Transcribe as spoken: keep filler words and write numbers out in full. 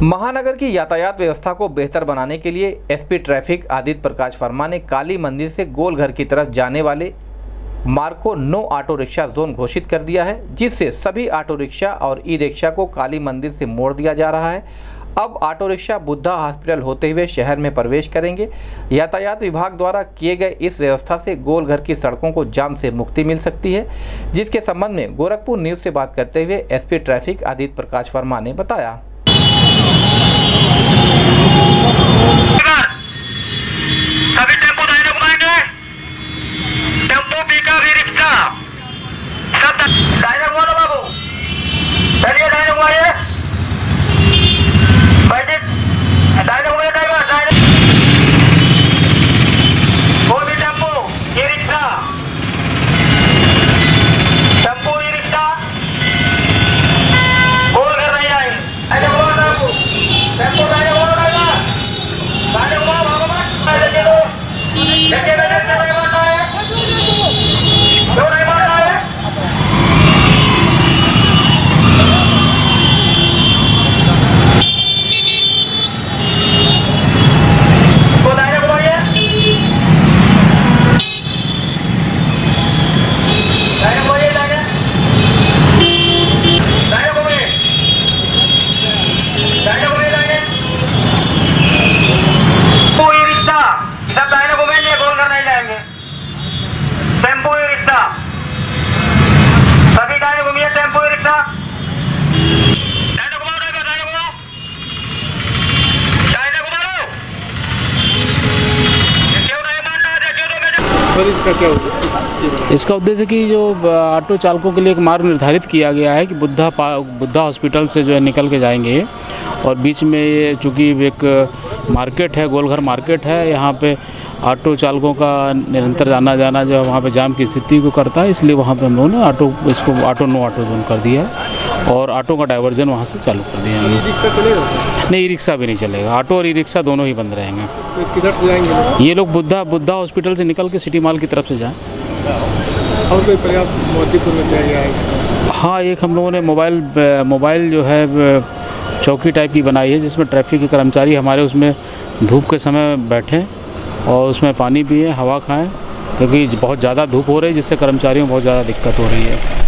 महानगर की यातायात व्यवस्था को बेहतर बनाने के लिए एसपी ट्रैफिक आदित्य प्रकाश वर्मा ने काली मंदिर से गोलघर की तरफ जाने वाले मार्ग को नो ऑटो रिक्शा जोन घोषित कर दिया है, जिससे सभी ऑटो रिक्शा और ई रिक्शा को काली मंदिर से मोड़ दिया जा रहा है। अब ऑटो रिक्शा बुद्धा हॉस्पिटल होते हुए शहर में प्रवेश करेंगे। यातायात विभाग द्वारा किए गए इस व्यवस्था से गोलघर की सड़कों को जाम से मुक्ति मिल सकती है, जिसके संबंध में गोरखपुर न्यूज़ से बात करते हुए एसपी ट्रैफिक आदित्य प्रकाश वर्मा ने बताया। सभी टेम्पो दाहिने घुमाएंगे, टेम्पो पिकअप ई रिक्शा सब दाहिने घुमा दो बाबू, चलिए दाहिने घुमाइए, बैठिए दाहिने घुमाइए, ड्राइवर दाहिने, कोई भी tempo e rickshaw, tempo e rickshaw Gol Ghar नहीं आए, दाहिने घुमा दो बाबू, टेम्पो दाहिने घुमा दो ड्राइवर, दाहिने घुमा टेम्पो ई रिक्शा सभी दाहिने घूमिए, टेम्पो ई रिक्शा दाहिने घुमाओ, ड्राइवर दाहिने घुमाओ, दाहिने घुमा लो, क्यों नहीं मानता है, क्यों नहीं। सर इसका क्या उद्देश्य? इसका उद्देश्य कि जो ऑटो चालकों के लिए एक मार्ग निर्धारित किया गया है कि बुद्धा बुद्धा हॉस्पिटल से जो है निकल के जाएंगे, और बीच में ये चूँकि एक मार्केट है, गोलघर मार्केट है, यहाँ पे ऑटो चालकों का निरंतर जाना जाना जो वहाँ पे जाम की स्थिति को करता है, इसलिए वहाँ पे हम लोगों ने ऑटो इसको ऑटो नो ऑटो जोन कर दिया है और ऑटो का डाइवर्जन वहाँ से चालू कर दिया है। ई रिक्शा चलेगा? नहीं, ई रिक्शा भी नहीं चलेगा, ऑटो और ई रिक्शा दोनों ही बंद रहेंगे। तो किधर से जाएंगे लोग? ये लोग बुद्धा बुद्धा हॉस्पिटल से निकल के सिटी मॉल की तरफ से जाएँ। और कोई प्रयास मोदीपुर में किया गया है इसका? हाँ, एक हम लोगों ने मोबाइल मोबाइल जो है चौकी टाइप की बनाई है, जिसमें ट्रैफिक के कर्मचारी हमारे उसमें धूप के समय बैठें और उसमें पानी पिए, हवा खाएं, क्योंकि बहुत ज़्यादा धूप हो रही है, जिससे कर्मचारियों को बहुत ज़्यादा दिक्कत हो रही है।